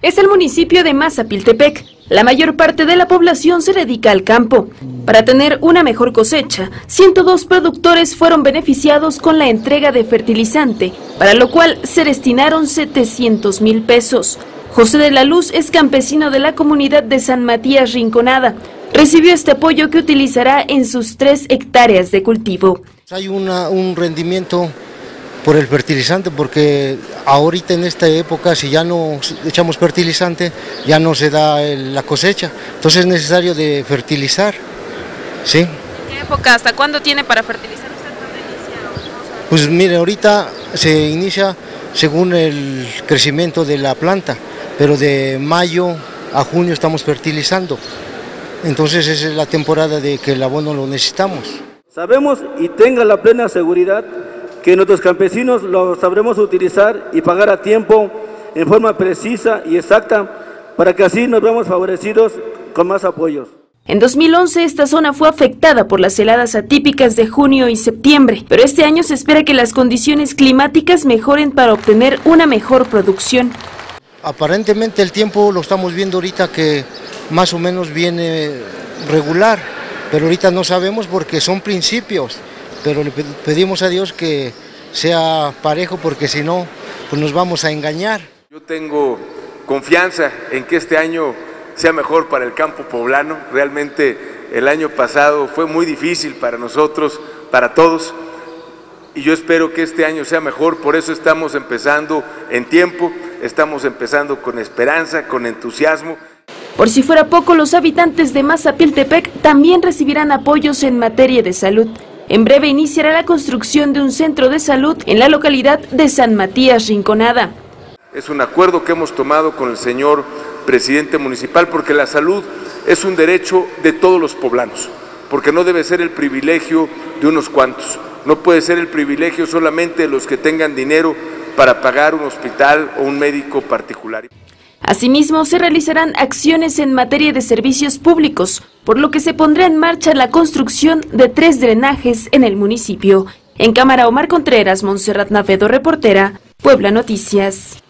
es el municipio de Mazapiltepec. La mayor parte de la población se dedica al campo. Para tener una mejor cosecha, 102 productores fueron beneficiados con la entrega de fertilizante, para lo cual se destinaron 700,000 pesos. José de la Luz es campesino de la comunidad de San Matías Rinconada. Recibió este apoyo que utilizará en sus 3 hectáreas de cultivo. Hay un rendimiento por el fertilizante, porque ahorita en esta época, si ya no echamos fertilizante, ya no se da la cosecha. Entonces es necesario de fertilizar, ¿sí? ¿Qué época? ¿Hasta cuándo tiene para fertilizar? ¿Usted cuándo inicia? Pues mire, ahorita se inicia según el crecimiento de la planta, pero de mayo a junio estamos fertilizando. Entonces esa es la temporada de que el abono lo necesitamos. Sabemos y tenga la plena seguridad que nuestros campesinos lo sabremos utilizar y pagar a tiempo, en forma precisa y exacta, para que así nos veamos favorecidos con más apoyos. En 2011 esta zona fue afectada por las heladas atípicas de junio y septiembre, pero este año se espera que las condiciones climáticas mejoren para obtener una mejor producción. Aparentemente el tiempo lo estamos viendo ahorita que más o menos viene regular, pero ahorita no sabemos porque son principios. Pero le pedimos a Dios que sea parejo, porque si no, pues nos vamos a engañar. Yo tengo confianza en que este año sea mejor para el campo poblano. Realmente el año pasado fue muy difícil para nosotros, para todos, y yo espero que este año sea mejor. Por eso estamos empezando en tiempo, estamos empezando con esperanza, con entusiasmo. Por si fuera poco, los habitantes de Mazapiltepec también recibirán apoyos en materia de salud. En breve iniciará la construcción de un centro de salud en la localidad de San Matías Rinconada. Es un acuerdo que hemos tomado con el señor presidente municipal, porque la salud es un derecho de todos los poblanos, porque no debe ser el privilegio de unos cuantos, no puede ser el privilegio solamente de los que tengan dinero para pagar un hospital o un médico particular. Asimismo, se realizarán acciones en materia de servicios públicos, por lo que se pondrá en marcha la construcción de 3 drenajes en el municipio. En cámara, Omar Contreras, Montserrat Navedo, reportera, Puebla Noticias.